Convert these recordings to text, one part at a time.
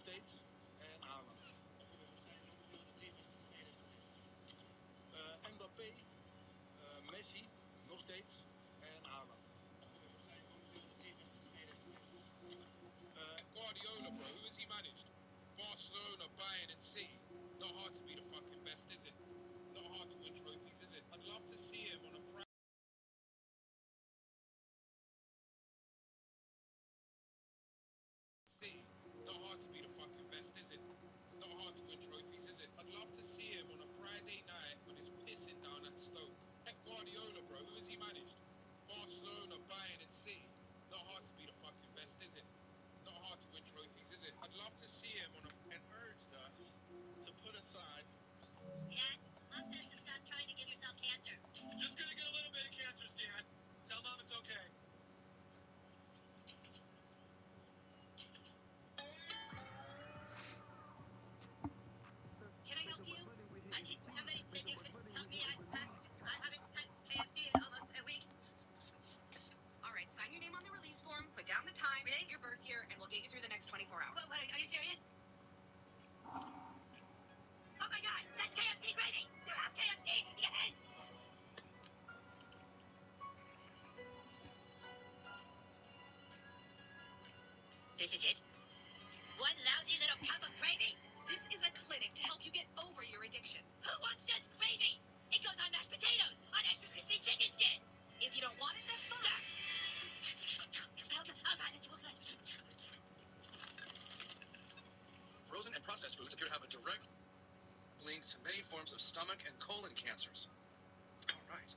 steeds. En Haaland. Mbappé, Messi, nog steeds. En Haaland. Guardiola, bro, who has he managed? Barcelona, Bayern, and City. Not hard to be the fucking best, is it? Not hard to win trophies, is it? I'd love to see him on a Friday. Not hard to be the fucking best, is it? Not hard to win trophies, is it? I'd love to see him on a Friday night when it's pissing down at Stoke. Guardiola, bro, who has he managed? Barcelona, Bayern, and City. Not hard to be the fucking best, is it? Not hard to win trophies, is it? I'd love to see him on a... And urged us to put aside... Dad, Mom says to stop trying to give yourself cancer. Just gonna get a little bit of cancer, Stan. Tell Mom it's okay. Can I help you? I need somebody said you could help me. I haven't had KFC in almost a week. All right, sign your name on the release form, put down the time, your birth year, and we'll get you through the next 24 hours. What, are you serious? Oh my God, that's KFC gravy! You have KFC! Yes! This is it? One lousy little cup of gravy? This is a clinic to help you get over your addiction. Who wants just gravy? It goes on mashed potatoes, on extra crispy chicken skin. If you don't want it, that's fine. Frozen and processed foods appear to have a direct link to many forms of stomach and colon cancers. All right.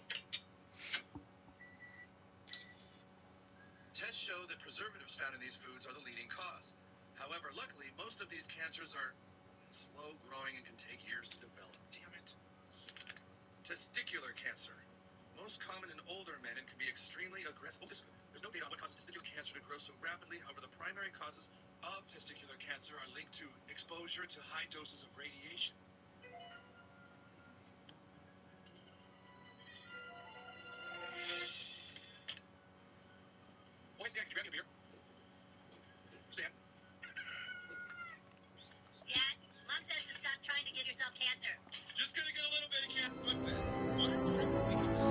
Tests show that preservatives found in these foods are the leading cause. However, luckily, most of these cancers are slow growing and can take years to develop. Damn it. Testicular cancer. Most common in older men and can be extremely aggressive. Oh, there's no data on what causes testicular cancer to grow so rapidly. However, the primary causes of testicular cancer are linked to exposure to high doses of radiation. Boy, Stan, could you grab me a beer? Stan? Dad, Mom says to stop trying to give yourself cancer. Just gonna get a little bit of cancer. Fun fact, modern drinks become so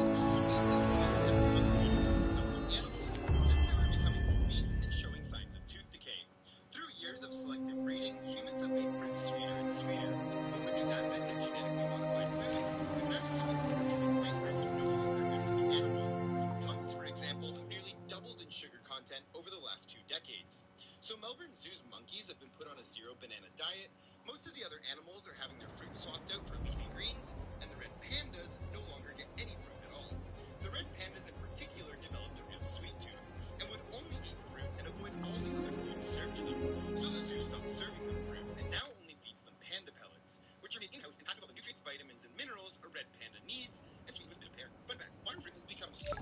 sweet that some animals are becoming obese and showing signs of tooth decay. Through years of selective breeding, humans have made fruit sweeter and sweeter. But with the advent of genetically modified foods, the very sweet human flavors are no longer good for the animals. Plums, for example, have nearly doubled in sugar content over the last 2 decades. So Melbourne Zoo's monkeys have been put on a zero banana diet. Most of the other animals are having their fruit swapped out for leafy greens, and the red pandas no longer get any fruit at all. The red pandas in particular developed a real sweet tooth, and would only eat fruit and avoid all the other foods served to them. So the zoo stopped serving them fruit, and now only feeds them panda pellets, which are made in-house and packed with all the nutrients, vitamins, and minerals a red panda needs, and sweetened with a bit of pear. Fun fact, modern fruit has become so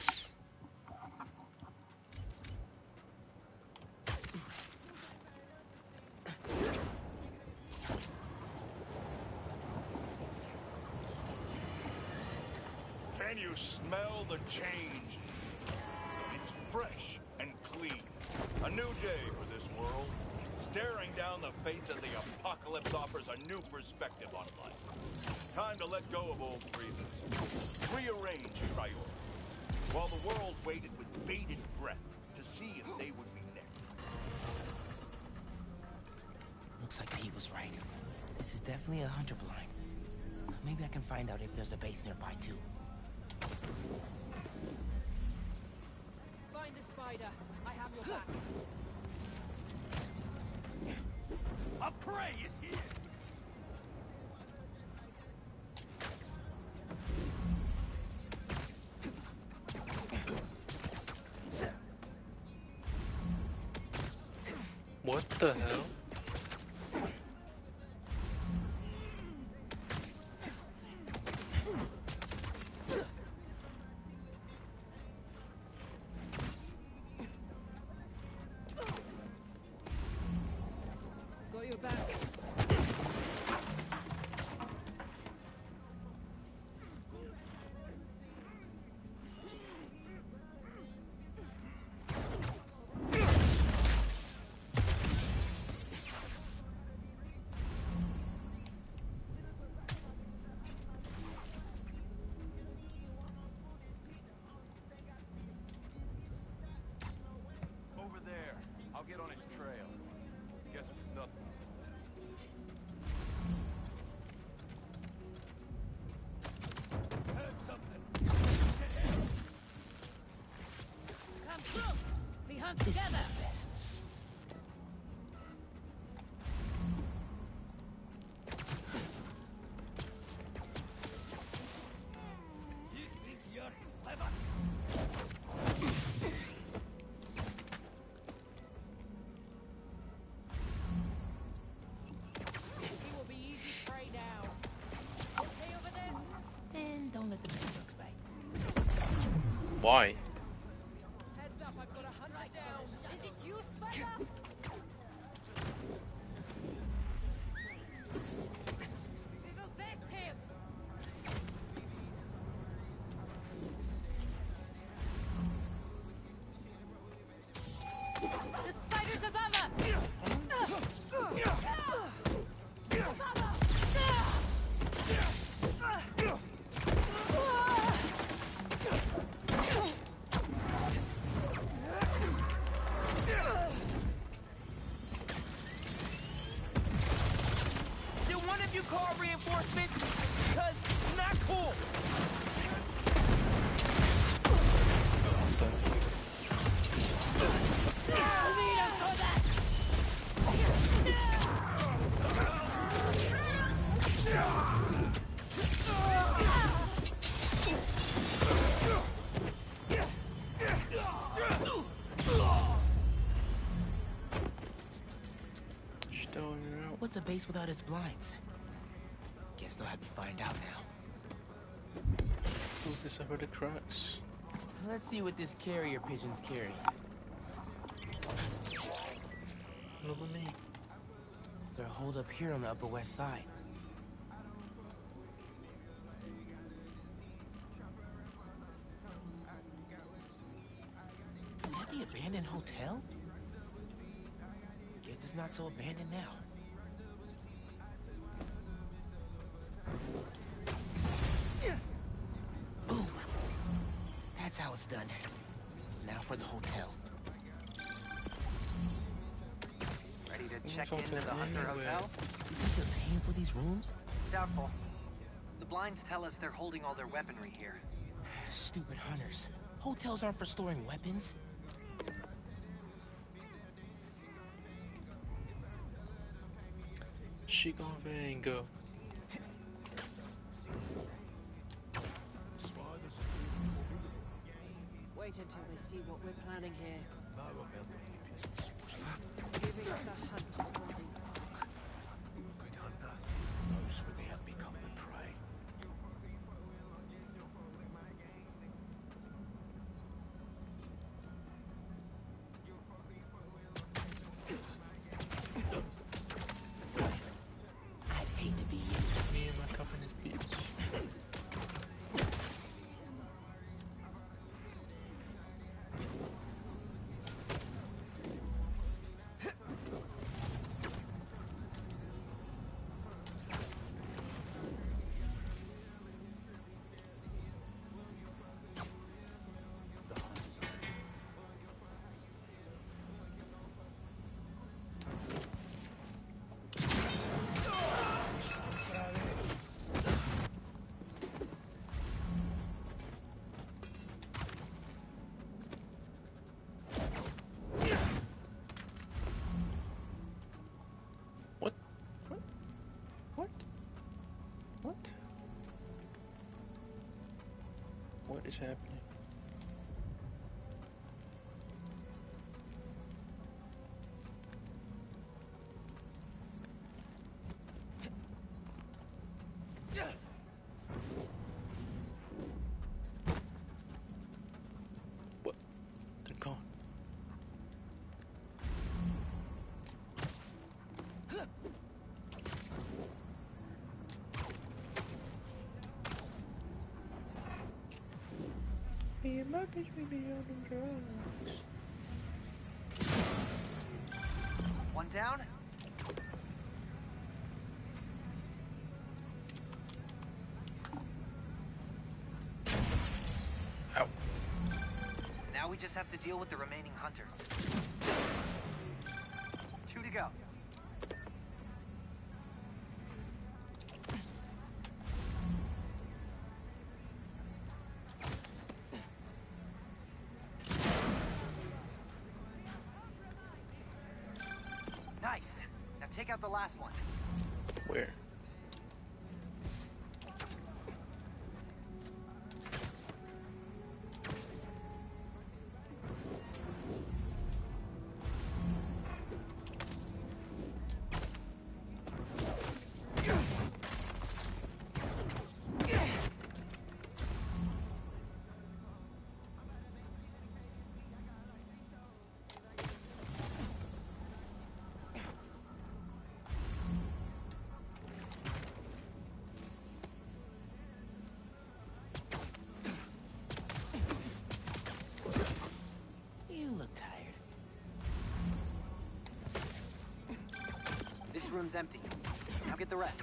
Can you smell the change? It's fresh and clean. A new day for this world. Staring down the face of the apocalypse offers a new perspective on life. Time to let go of old grievance. Rearrange priorities. While the world waited with bated breath to see if they would be next. Looks like Pete was right. This is definitely a hunter blind. Maybe I can find out if there's a base nearby too. Find the spider. I have your back. A prey is here! What the hell? Got your back. This is the best. He will be easy prey now. Okay over there? And don't let the big bugs bite. Why? Heads up, I've got a hunter down. Is it you, Spider? We will best him. The spider's above us. Did one of you call reinforcements? Because not cool. What's a base without its blinds? Guess they'll have to find out now. Who's this over the cracks? Let's see what this carrier pigeons carry. Look at me. They're holed up here on the Upper West Side. Is that the abandoned hotel? Guess it's not so abandoned now. Boom. That's how it's done. Now for the hotel. Ready to check into the Hunter Hotel? You think they're paying for these rooms? Doubtful. The blinds tell us they're holding all their weaponry here. Stupid hunters. Hotels aren't for storing weapons. She gonna bang go. Wait until they see what we're planning here. Giving the hunt already. Good hunter knows when they have become the prey. I'd hate to be you. Me and my cup in his beach. What? What? What? What? What is happening? What? They're gone. Me and my bitch may be on them drugs. One down? Ow. Now we just have to deal with the remaining hunters. 2 to go. take out the last one. Where? This room's empty. Now get the rest.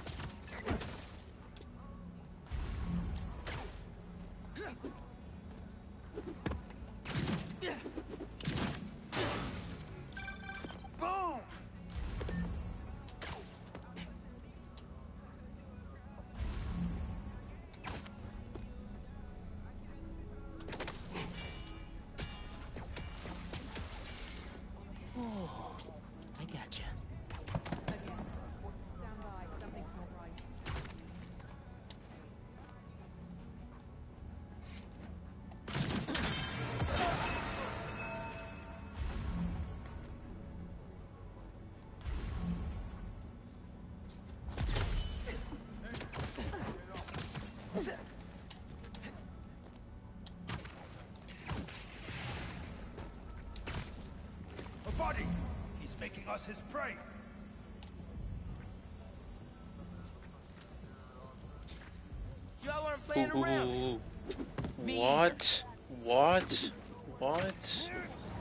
Boom! Oh, I gotcha. A body! He's making us his prey! Y'all aren't playing around. What? What? What?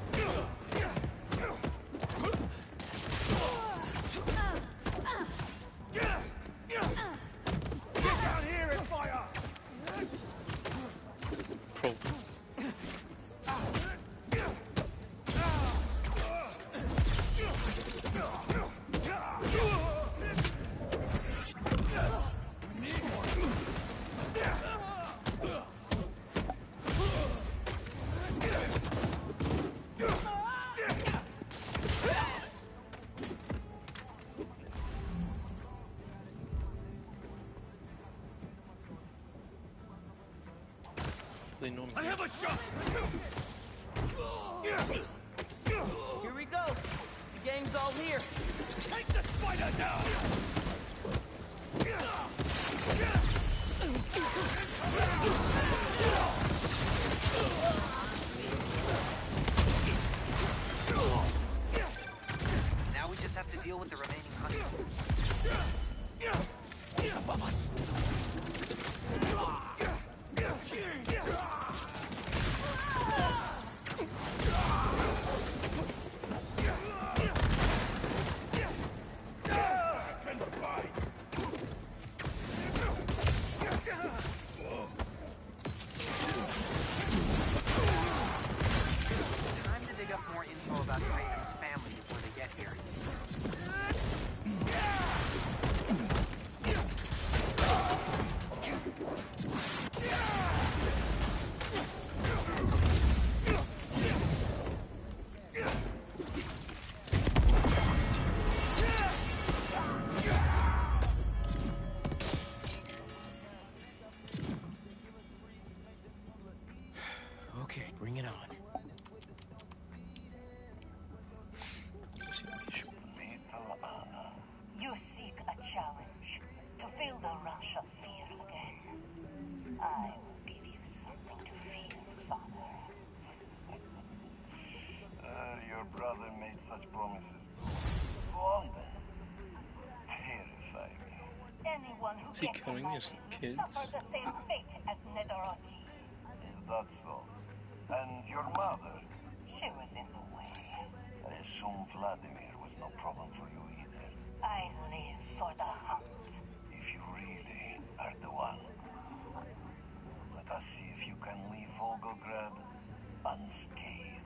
Get down here and fire! Pro. They know me. I have a shot! Here we go. The gang's all here. Take the spider down! Now we just have to deal with the remaining hunters. He's above us. Time to dig up more info about Craven's family before they get here. Okay, bring it on. You seek a challenge to feel the rush of fear again. I will give you something to fear, Father. Your brother made such promises. Go on then. Terrify me. Anyone who Is he gets killing in my his way kids? suffer the same fate as Nedorochi. Is that so? And your mother? She was in the way. I assume Vladimir was no problem for you either. I live for the hunt. If you really are the one, let us see if you can leave Volgograd unscathed.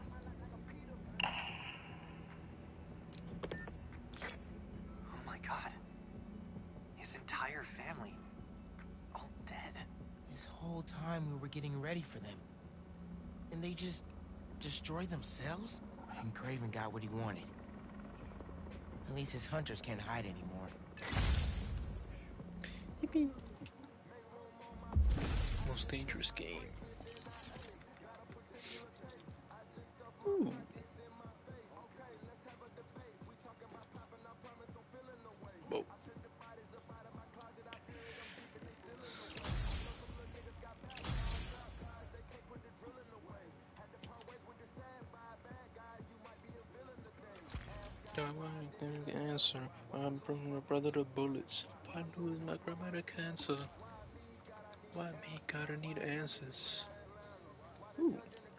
Oh my god. His entire family. All dead. This whole time we were getting ready for them. And they just destroyed themselves? And Craven got what he wanted. At least his hunters can't hide anymore. Yippee. Most dangerous game. Ooh. Whoa. I want the answer. I'm bringing my brother to bullets. If I lose my grandmother cancer, why me gotta need answers? Ooh.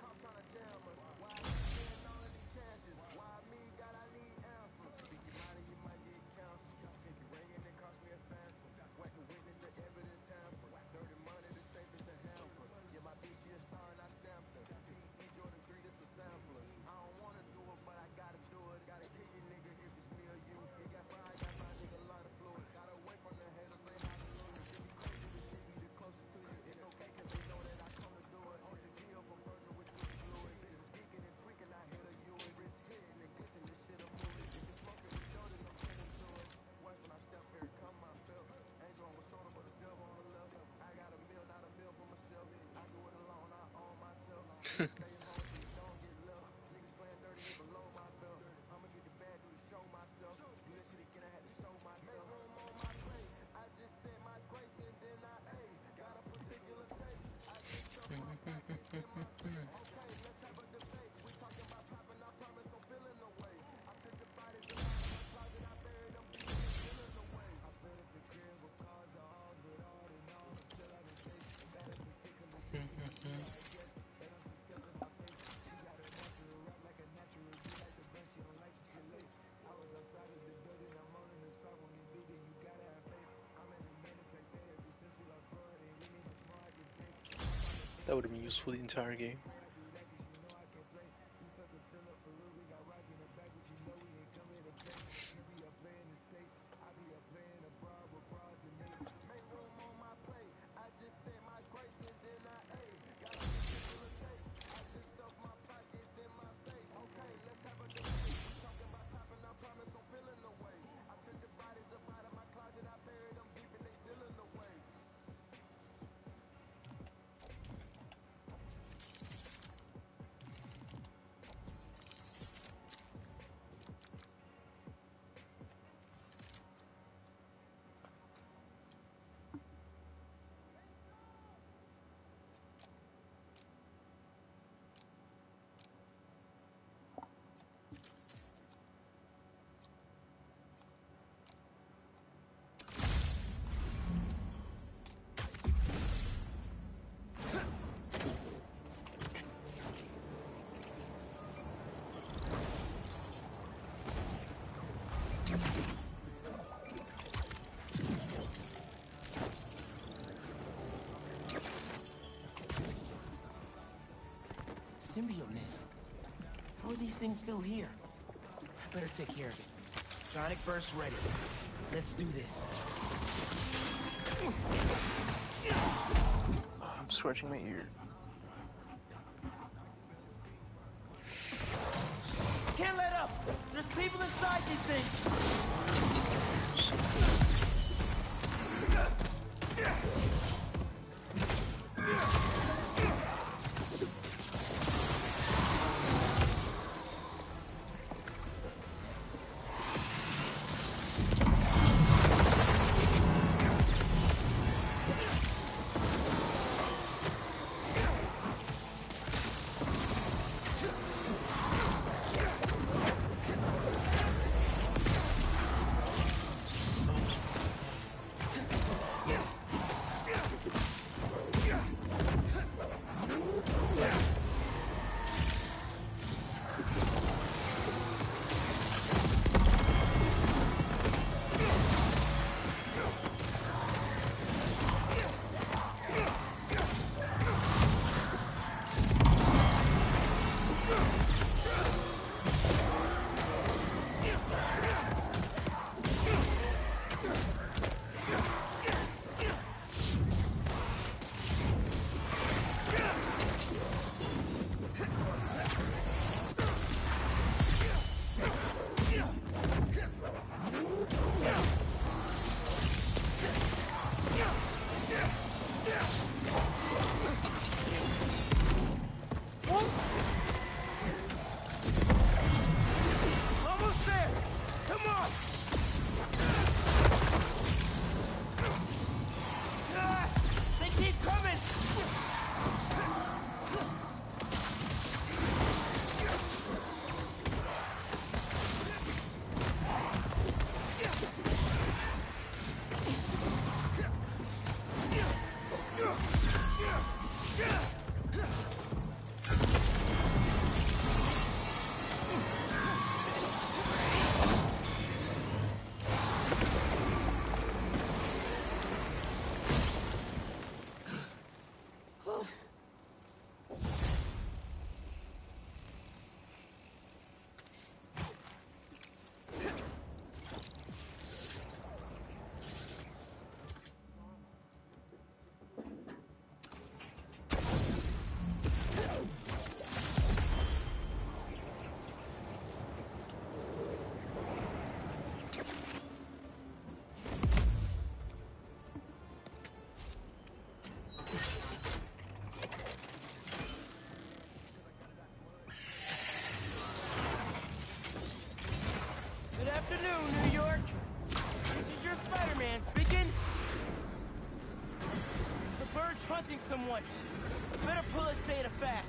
That would have been useful the entire game. Symbiote nest. How are these things still here? I better take care of it. Sonic burst ready. Let's do this. I'm scratching my ear. Can't let up! There's people inside these things! Almost there! Come on! They keep coming! Good afternoon, New York. This is your Spider-Man speaking. The bird's hunting someone. Better pull his data fast.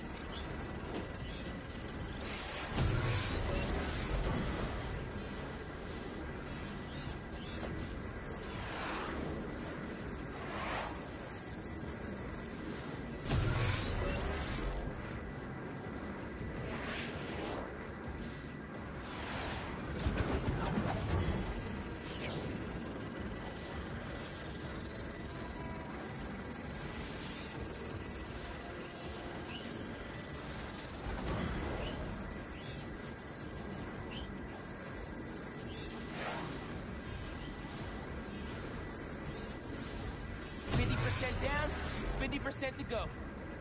Down, 50% to go.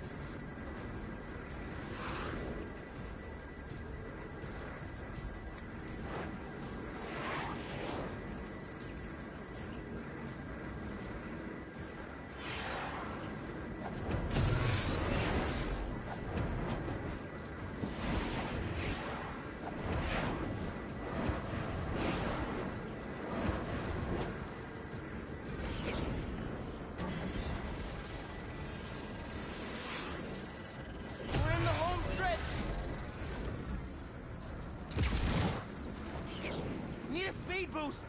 Need a speed boost!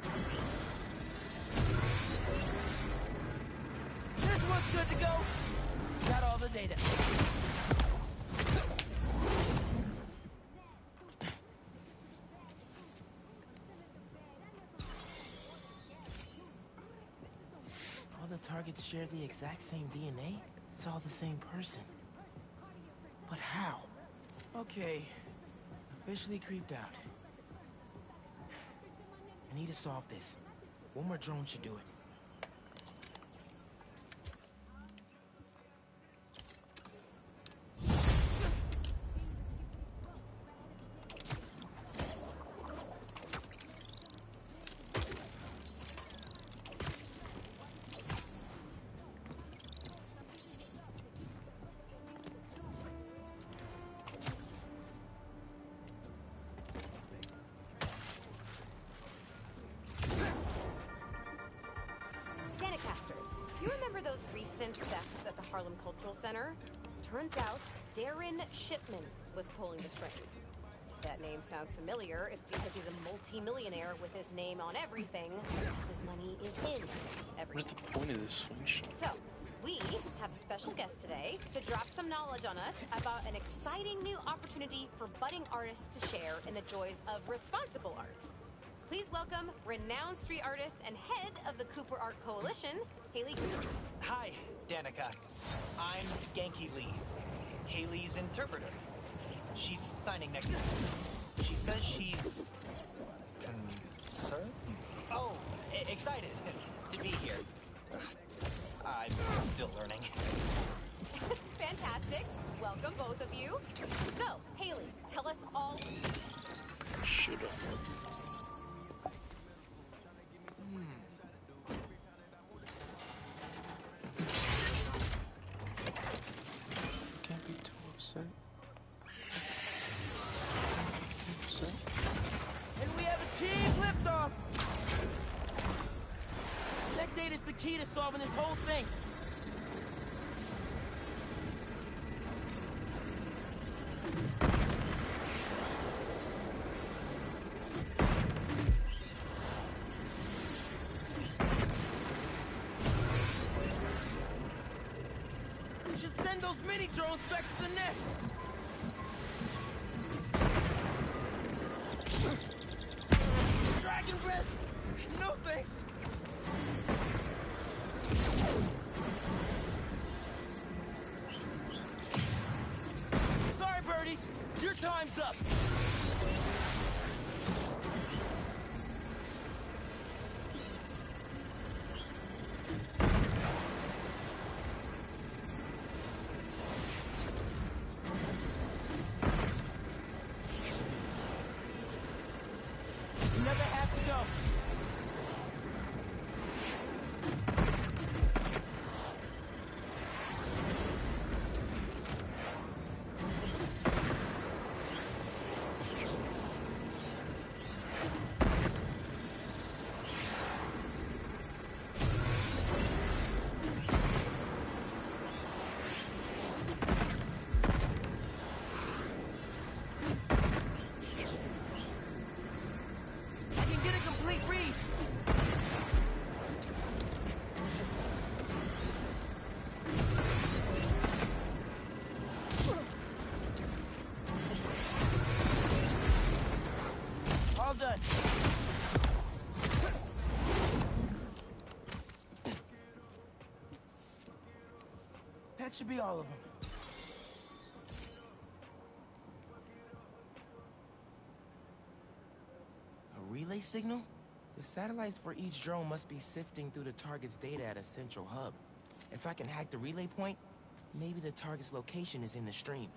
This one's good to go. Got all the data. All the targets share the exact same DNA? It's all the same person. But how? Okay. Officially creeped out. I need to solve this. One more drone should do it. You remember those recent thefts at the Harlem Cultural Center? Turns out, Darren Shipman was pulling the strings. If that name sounds familiar, it's because he's a multi-millionaire with his name on everything, because his money is in everything. What's the point of this switch? So, we have a special guest today to drop some knowledge on us about an exciting new opportunity for budding artists to share in the joys of responsible art. Please welcome renowned street artist and head of the Cooper Art Coalition, Haley Cooper. Hi, Danica. I'm Genki Lee, Haley's interpreter. She's signing next to me. She says she's... concerned? Oh, excited to be here. I'm still learning. Fantastic. Welcome, both of you. So, Haley, tell us all... Should've. And we have a team liftoff! Tech data's the key to solving this whole thing. We should send those mini drones back to the nest. Dragon breath! No thanks! Sorry, birdies! Your time's up! You never have to go. I can get a complete read. All done. That should be all of them. A relay signal? The satellites for each drone must be sifting through the target's data at a central hub. If I can hack the relay point, maybe the target's location is in the stream.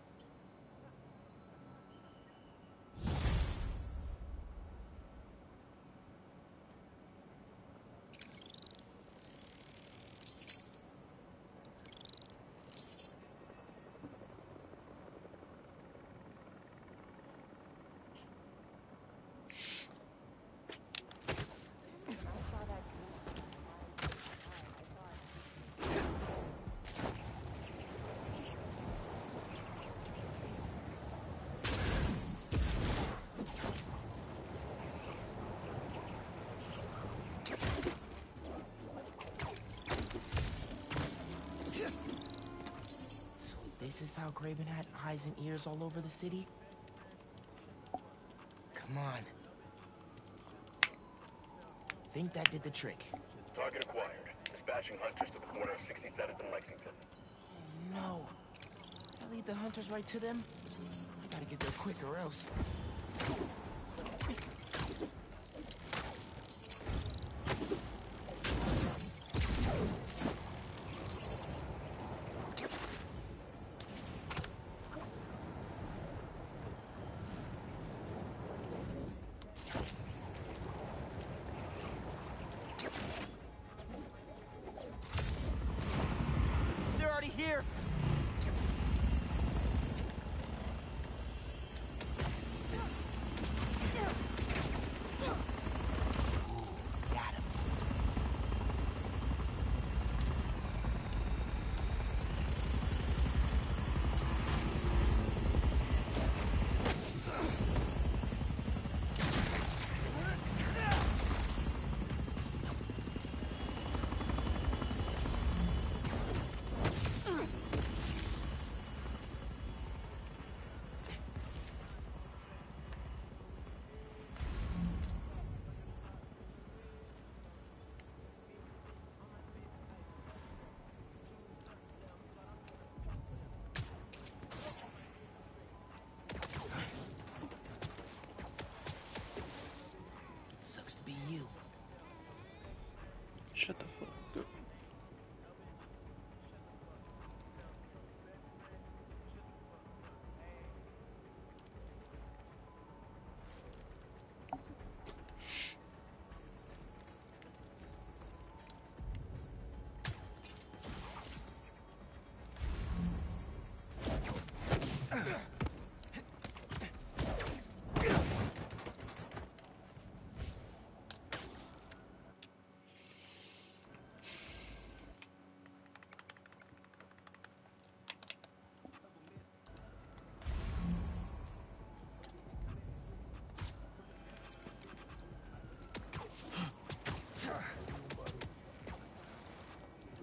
This is how Craven had eyes and ears all over the city? Come on. Think that did the trick. Target acquired. Dispatching hunters to the corner of 67th and Lexington. Oh no. Did I lead the hunters right to them? I gotta get there quick or else. They're already here. Got him. Sucks to be you. Shut the fuck up.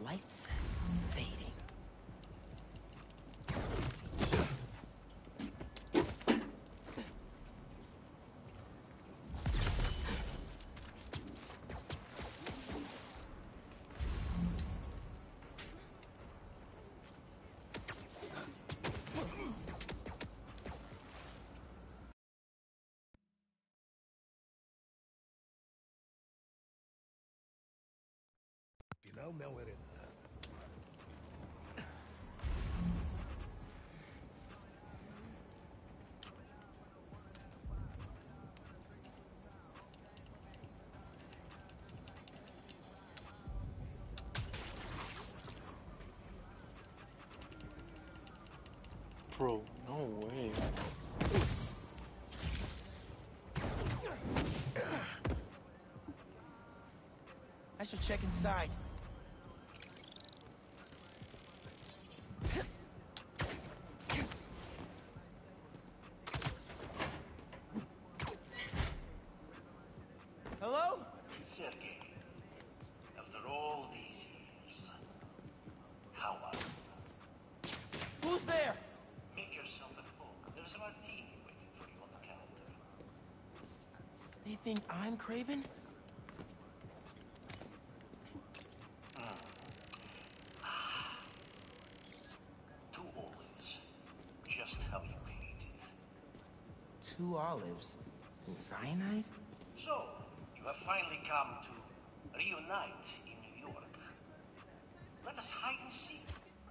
lights fading. Final me veré. Bro, no way. I should check inside. Hello? Sergei, after all these years, how are you? Who's there? Make yourself at home. There's a martini waiting for you on the counter. They think I'm Kraven? Two olives. Just how you hate it. 2 olives and cyanide? So, you have finally come to reunite in New York. Let us hide and seek.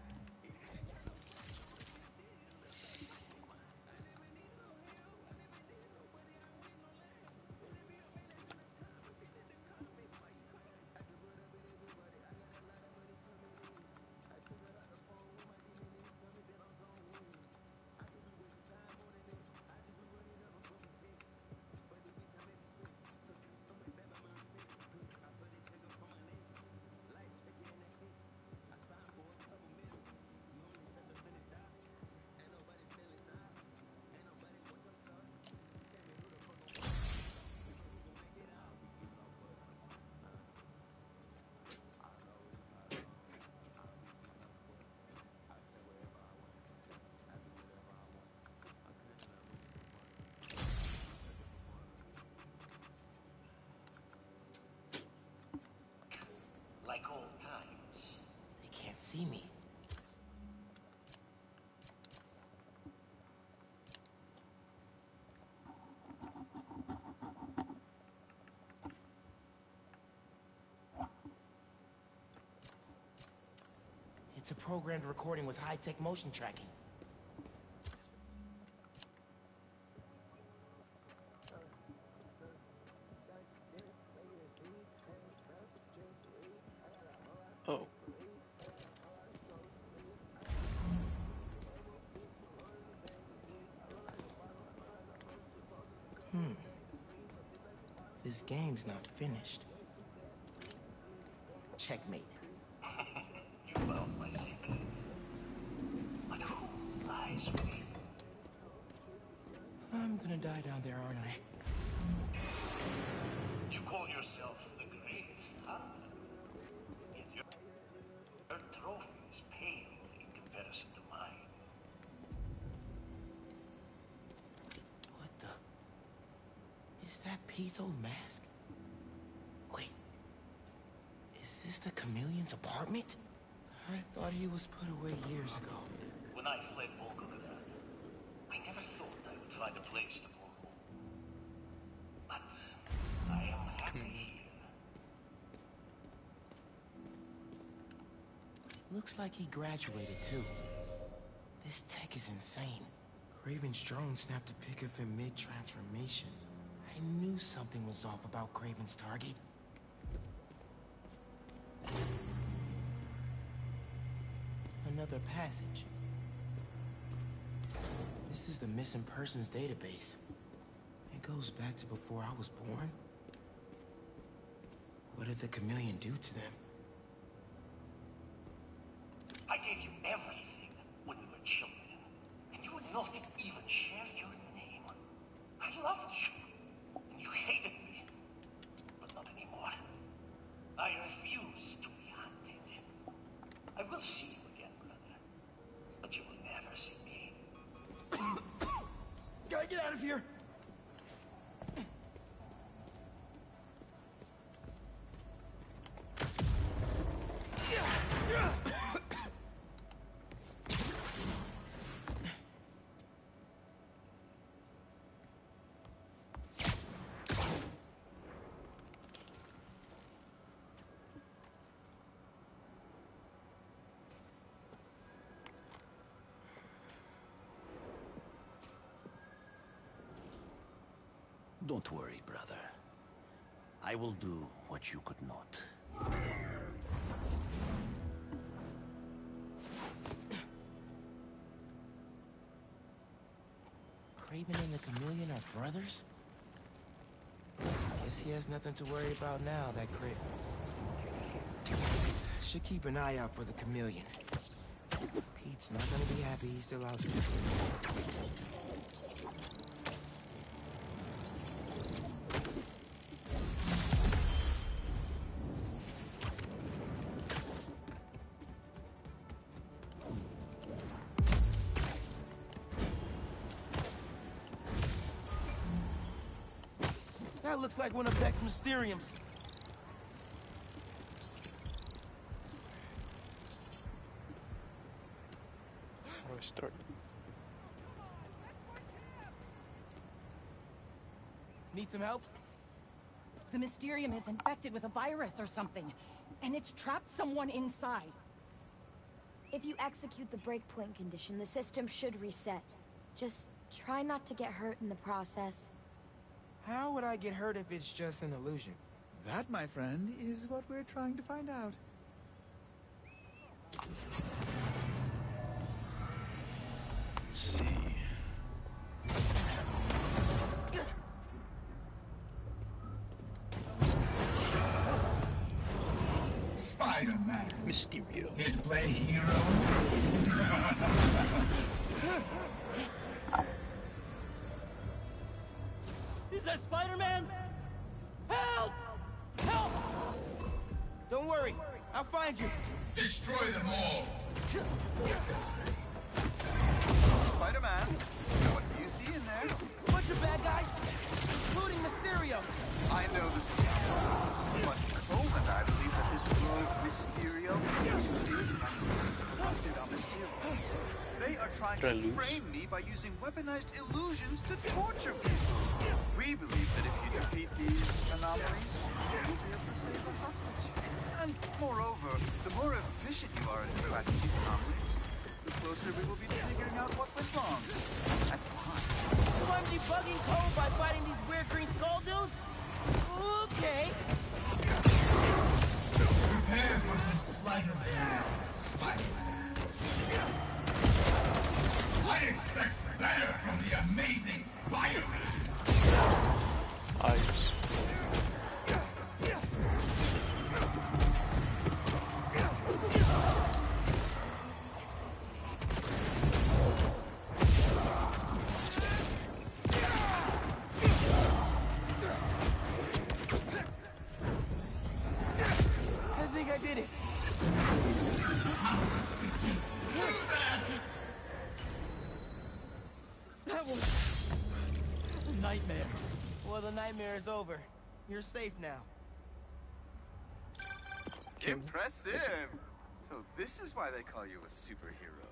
Like old times. They can't see me. It's a programmed recording with high-tech motion tracking. Oh. This game's not finished. Checkmate. You found my secret. But who lies with you? I'm gonna die down there, aren't I? You call yourself the Great, huh? Yet your trophy is pale in comparison to mine. What the? Is that Pete's old mask? Wait. Is this the Chameleon's apartment? I thought he was put away years ago. When I fled Volgograd, I never thought I would find a place to call home. But I am happy here. Looks like he graduated too. This tech is insane. Kraven's drone snapped a pic of him mid-transformation. I knew something was off about Kraven's target. Another passage. This is the missing persons database. It goes back to before I was born. What did the chameleon do to them? I gave you everything when we were children, and you would not even share your name. I loved you, and you hated me, but not anymore. I refuse to be hunted. I will see you again, brother. But you will never see me. Gotta get out of here! Don't worry, brother. I will do what you could not. Kraven and the Chameleon are brothers? Guess he has nothing to worry about now, that Crit. Should keep an eye out for the Chameleon. Pete's not gonna be happy he's still out there. That looks like one of Beck's Mysteriums. How do I start? Need some help? The Mysterium is infected with a virus or something, and it's trapped someone inside. If you execute the breakpoint condition, the system should reset. Just try not to get hurt in the process. How would I get hurt if it's just an illusion? That, my friend, is what we're trying to find out. Let's see. Spider-Man. Mysterio. Here to play hero? Is that Spider-Man? Help! Help! Don't worry, I'll find you. Destroy them all. Spider-Man, what do you see in there? Bunch of bad guys, including Mysterio. I know this but Cole and I believe that this word Mysterio is corrupted on Mysterio. They are trying to frame me by using weaponized illusions to torture people. We believe that if you defeat these anomalies, you'll be able to save a hostage. And moreover, the more efficient you are at tracking these anomalies, the closer we will be to figuring out what went wrong. And why. So I'm debugging code by fighting these weird green skull dudes? Okay. Prepare for some sleight of hand, Spider-Man. I expect better from the amazing Spider-Man. Eyes. I think I did it. That was a nightmare. Well, the nightmare is over. You're safe now. Impressive! So this is why they call you a superhero.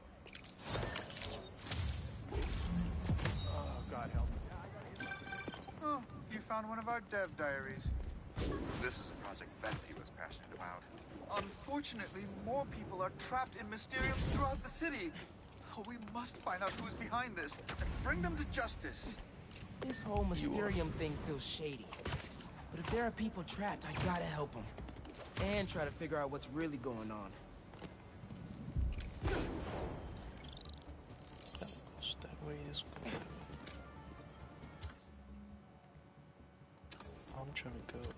Oh, God help me. Oh, you found one of our dev diaries. This is a project Betsy was passionate about. Unfortunately, more people are trapped in Mysterium throughout the city. Oh, we must find out who's behind this and bring them to justice. This whole Mysterium thing feels shady. But if there are people trapped, I gotta help them. And try to figure out what's really going on. That way is good. I'm trying to go.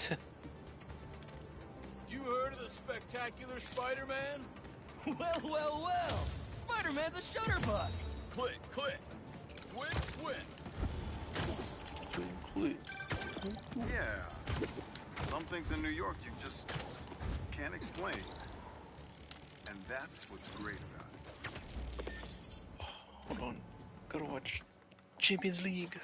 You heard of the spectacular Spider-Man? Well, well, well! Spider-Man's a shutterbug! Click, click. Quit, quit. Yeah. Some things in New York you just can't explain. And that's what's great about it. Hold on. Gotta watch Champions League.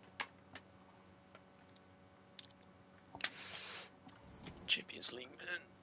Champions League, man.